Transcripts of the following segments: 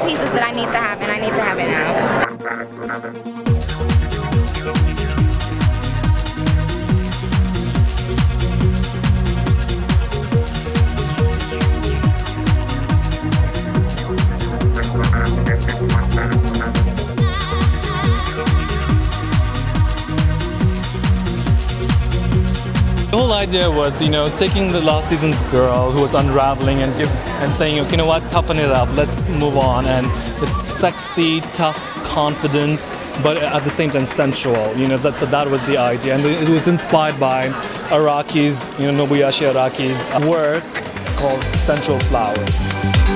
pieces that I need to have, and I need to have it now. The whole idea was, you know, taking the last season's girl who was unraveling and saying, okay, you know what, toughen it up, let's move on. And it's sexy, tough, confident, but at the same time sensual. You know, so that was the idea. And it was inspired by Araki's, you know, Nobuyoshi Araki's work called Sensual Flowers.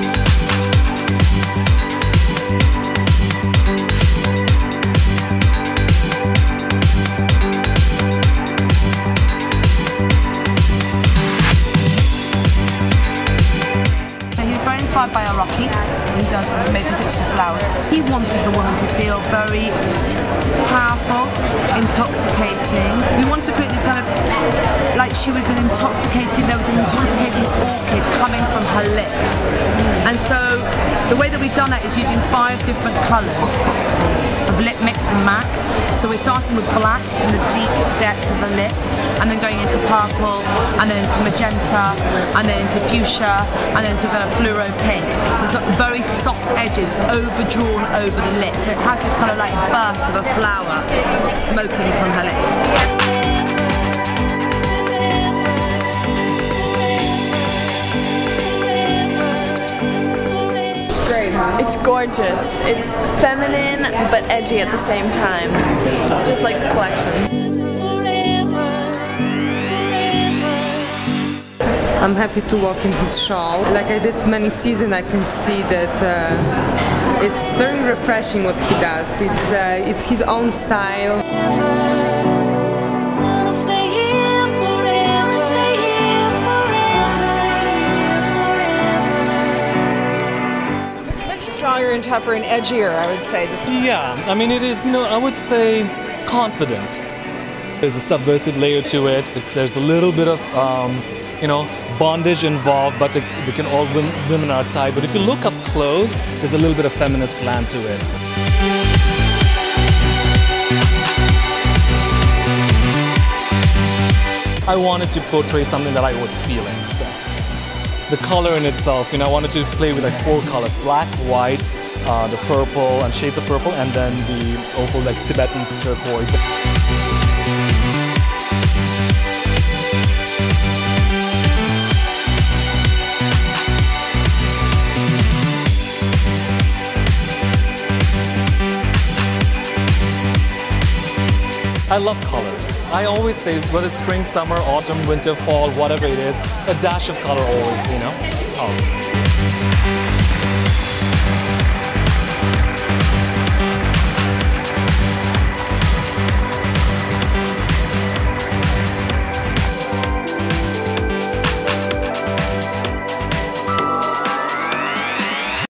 Inspired by Araki, who does these amazing pictures of flowers. He wanted the woman to feel very powerful, intoxicating. We wanted to create this kind of, like there was an intoxicating orchid coming from her lips. And so the way that we've done that is using 5 different colours of lip mix from MAC. So we're starting with black in the deep depths of the lip, and then going into purple, and then into magenta, and then into fuchsia, and then into kind of fluoro pink. There's very soft edges overdrawn over the lip, so it has this kind of like burst of a flower smoking from her lips. It's gorgeous. It's feminine but edgy at the same time. Just like the collection. I'm happy to walk in his show. Like I did many seasons, I can see that it's very refreshing what he does. It's his own style. Stronger and tougher and edgier, I would say. Yeah, I mean it is, you know, I would say confident. There's a subversive layer to it. There's a little bit of, you know, bondage involved, but all women are tight. But if you look up close, there's a little bit of feminist slant to it. I wanted to portray something that I was feeling. So. The color in itself, you know, I wanted to play with like 4 colors: black, white, the purple, and shades of purple, and then the opal, like Tibetan turquoise. I love colors. I always say, whether it's spring, summer, autumn, winter, fall, whatever it is, a dash of color always, you know, helps.